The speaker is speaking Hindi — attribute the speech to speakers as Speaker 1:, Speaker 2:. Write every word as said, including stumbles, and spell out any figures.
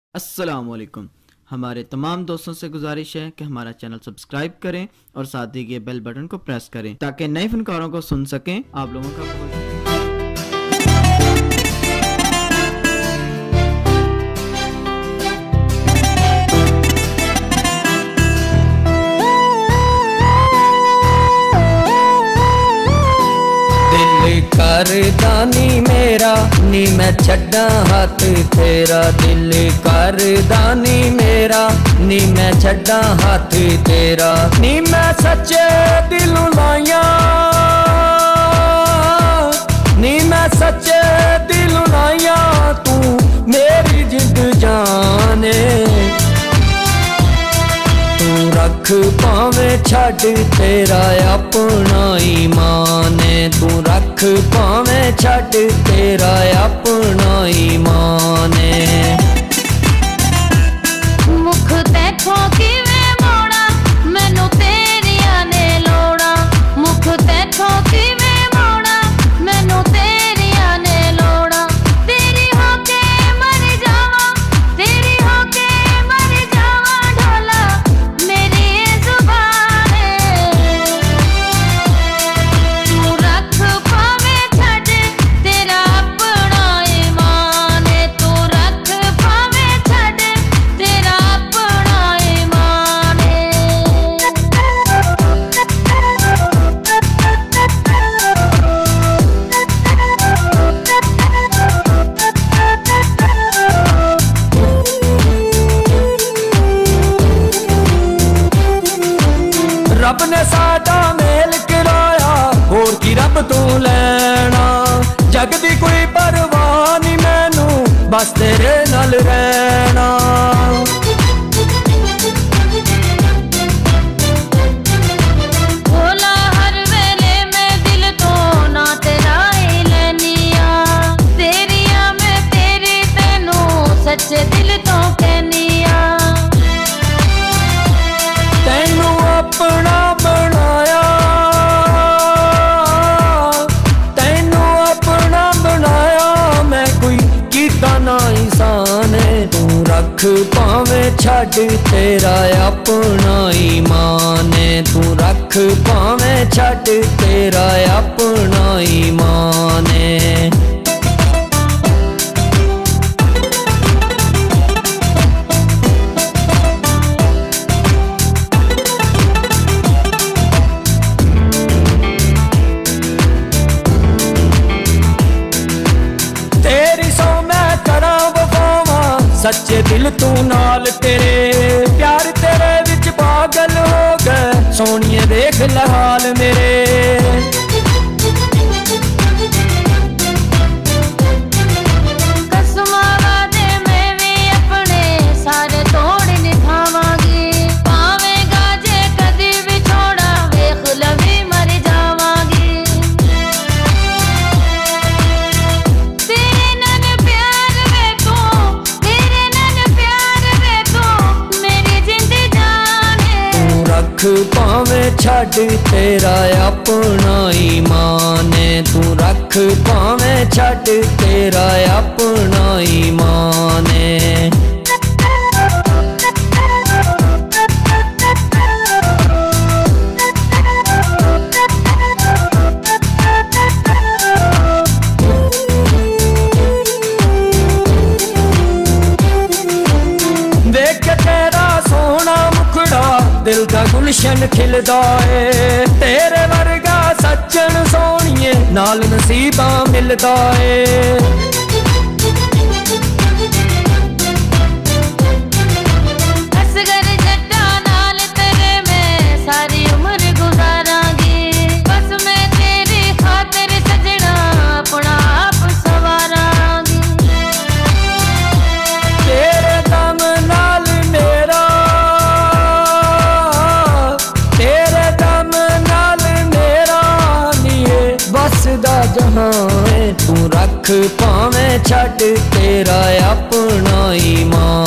Speaker 1: अस्सलामुअलैकुम। हमारे तमाम दोस्तों से गुजारिश है कि हमारा चैनल सब्सक्राइब करें और साथ ही ये बेल बटन को प्रेस करें ताकि नए फनकारों को सुन सकें। आप लोगों का बहुत
Speaker 2: करदा नी मेरा नी मैं छड्डा हाथ तेरा, दिल करदा नी मेरा नी मैं छड्डा हाथ तेरा, नी मैं सच्चे दिलों लाइया नी मैं सच्चे दिलों लाइया तू मेरी जिंद जाने, तू रख पावे छड़ तेरा अपना ईमान, तू रख पावे छड़ तेरा अपना ईमान।
Speaker 3: मुख देखो किवें मोड़ा मैनू तेरिया ने लोड़ा, मुख देखो किवें मोड़ा मैनू तेरिया ने लोड़ा, तेरी होके मर जावा तेरी होके मर जावा ढोला मेरी जुबान, तू रख पावे छड़ तेरा अपना ईमान, तू रख पावे छड़ तेरा अपना ईमान।
Speaker 2: रब ने साडा मेल कराया होर की रब तू लेना, जग दी कोई परवाह नी मैनू बस तेरे नाल रहना।
Speaker 3: भोला हर वेले मैं दिल तो ना तेरा ही लैनिया, तेरिया मैं तेरी तेनू सच्चे दिल तो कहनिया,
Speaker 2: तैनू अपना बनाया तैनू अपना बनाया मैं कोई कीता ना इंसान, तू रख पावे छड़ तेरा अपना ईमान, तू रख पावे छड़ तेरा अपना ईमान। तेरी सौ मैं करा वफावा सच्चे दिल तू नाल तेरे, प्यार तेरे विच पागल हो गए सोनिए देख ले हाल मेरे।
Speaker 3: कसमां वादे मैं भी अपने सारे तोड़ निभावांगी, पावेगा जे कदी भी छोड़ा वेख लवी मर जावांगी, तेरे नन प्यार वे तू तेरे नन प्यार वे तू मेरी जिंद जान है,
Speaker 2: तू रख पावे छड़ तेरा अपना ईमान, तू रख पावे छड़ तेरा अपना ईमान। देख के तेरा सोना मुखड़ा दिल का गुलशन खिलदा है, तेरे वर्गा सज्जन सोनिए नाल नसीबा मिलदा है।
Speaker 3: असगर जट्टा नाल तेरे मैं सारी उम्र गुजारांगी, बस मैं तेरी खातिर सजना अपना आप सवारांगी,
Speaker 2: तेरे दम नाल मेरा तेरे दम नाल मेरा नीए बस दा जहां है, तू रख पावे छड़ तेरा अपना ईमान।